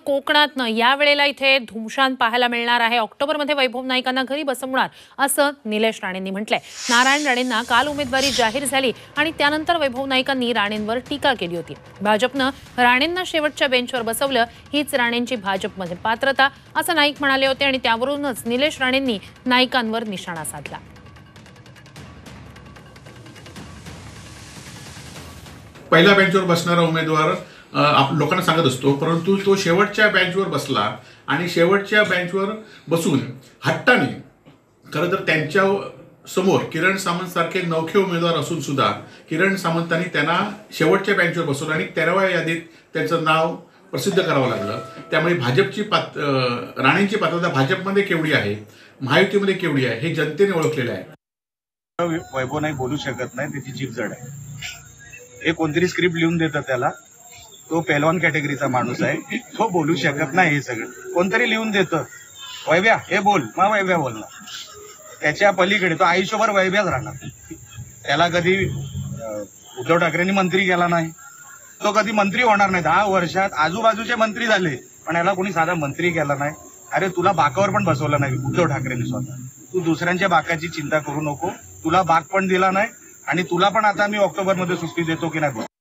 कोकणातनं यावेळेला इथे धुमशान पाहायला मिळणार आहे। ऑक्टोबरमध्ये वैभव नाईकांना घरी बसवणार असं निलेश राणेंनी म्हटलंय। नारायण राणेंना काल उमेदवारी जाहीर झाली आणि त्यानंतर वैभव नाईकांनी राणेंवर टीका केली होती। भाजपनं राणेंना शेवटच्या बेंचवर बसवलं, हीच राणेंची भाजपमध्ये पात्रता असं नाईक म्हणाले होते आणि त्यावरूनच निलेश राणेंनी नाईकांवर निशाणा साधला। पहिल्या बेंचवर बसणारा उमेदवार लोकांना सांगत असतो, परंतु तो शेवटच्या बेंचवर बसला आणि शेवटच्या बेंचवर बसून हट्टाने, खरं तर त्यांच्या समोर किरण सामंत सारखे नवखे उमेदवार असून सुद्धा किरण सामंतांनी त्यांना शेवटच्या बेंचवर बसवलं आणि 13व्या यादीत त्यांचं नाव प्रसिद्ध करावं लागलं। त्यामुळे भाजपची राणेंची पात्रता भाजपमध्ये केवढी आहे, महायुतीमध्ये केवढी आहे हे जनतेने ओळखलेलं आहे। वैभव नाही बोलू शकत नाही, त्याची जीभ जड आहे। हे कोणतरी स्क्रिप्ट लिहून देतं त्याला, तो पहिलवान कॅटेगरीचा माणूस आहे, तो बोलू शकत नाही। हे सगळं कोणतरी लिहून देतं, वैभ्या हे बोल, मग वैभ्या बोलणार, त्याच्या पलीकडे तो आयुष्यभर वैभ्याच राहणार। त्याला कधी उद्धव ठाकरेंनी मंत्री केला नाही, तो कधी मंत्री होणार नाही। 10 वर्षात आजूबाजूचे मंत्री झाले, पण याला कोणी साधा मंत्री केला नाही। अरे तुला बाकावर पण बसवलं नाही उद्धव ठाकरेंनी स्वतः, तू दुसऱ्यांच्या बाकाची चिंता करू नको, तुला बाक पण दिला नाही आणि तुला पण आता मी ऑक्टोबरमध्ये सुट्टी देतो की नाही।